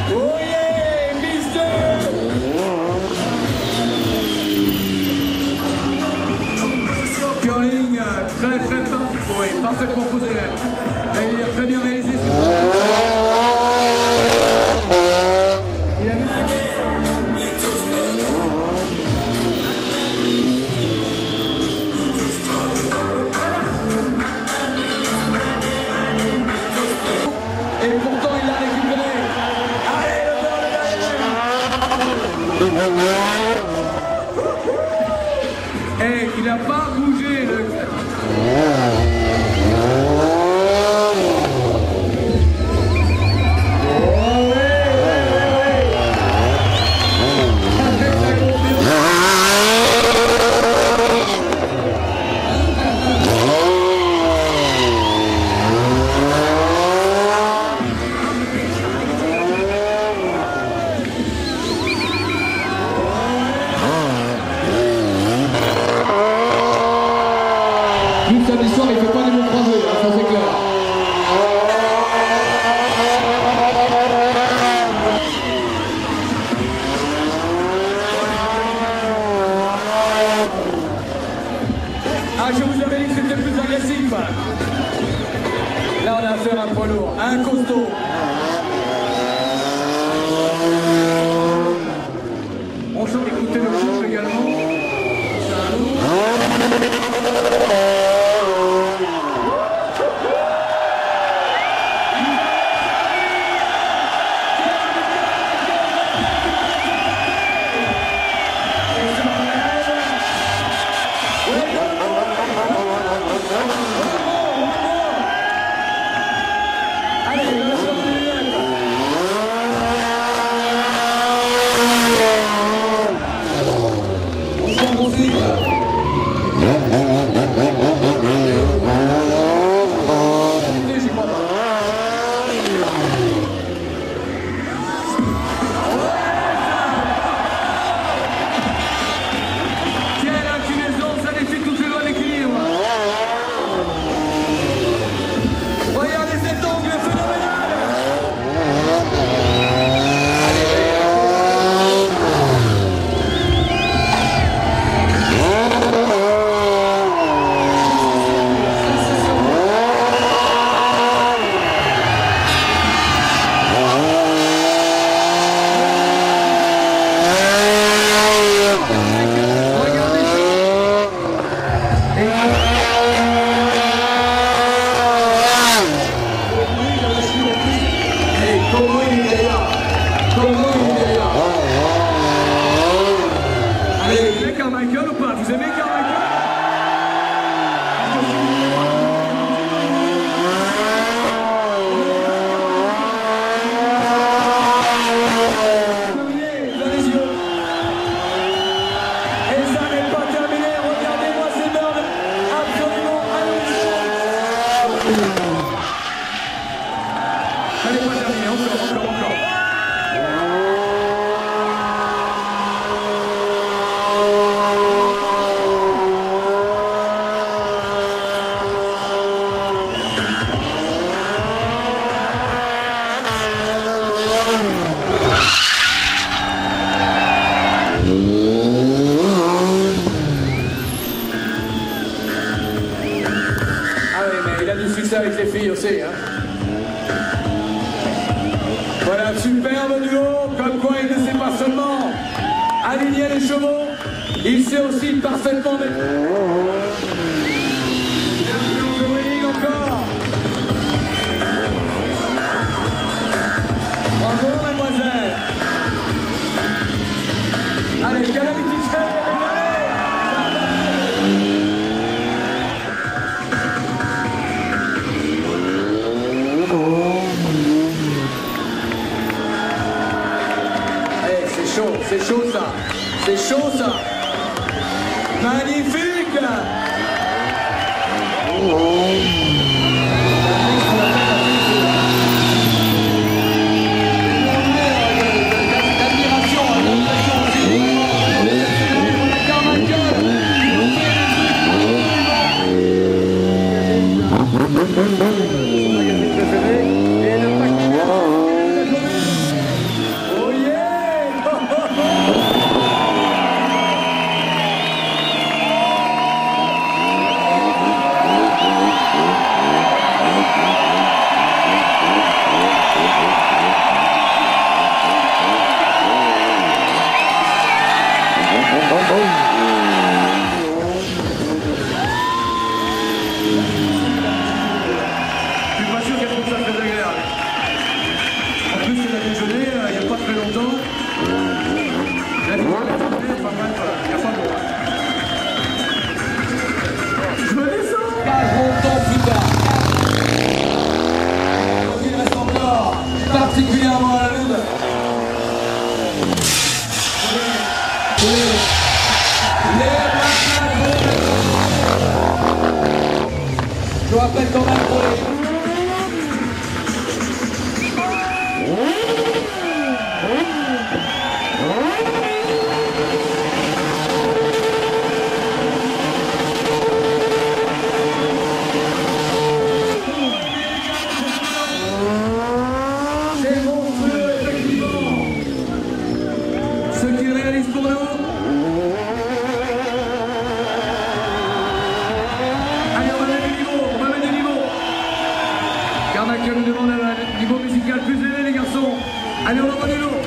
Oh yeah, Mister! Curling, très très fort. Oui, parfaitement posé. Et il a très bien réalisé et pourtant il l'a récupéré. Allez, le bord de la il n'a pas bougé le... Toute sa mission, il ne fait pas des mots croisés, hein, ça c'est clair. Ah, je vous avais dit que c'était plus agressif. Là, on a affaire à un poids lourd, à un costaud. On sent écouter le couple également. C'est un lourd. Carmichael ou pas? Vous aimez Carmichael? Dans les yeux. Et ça n'est pas terminé. Regardez-moi ces bornes absolument hallucinantes. Ça n'est pas terminé. Encore. Avec les filles aussi, hein. Voilà, superbe duo, comme quoi il ne sait pas seulement aligner les chevaux, il sait aussi parfaitement mettre... encore. Bravo, mademoiselle. Allez, calamité. C'est chaud ça, c'est chaud ça. Magnifique. rappelle quand même pour les... C'est monstrueux, effectivement. Ce qu'il réalise pour nous. Allez, on va mettre du niveau, on va mettre du niveau. Carnac nous demande un niveau musical plus élevé, les garçons. Allez, on envoie du lourd.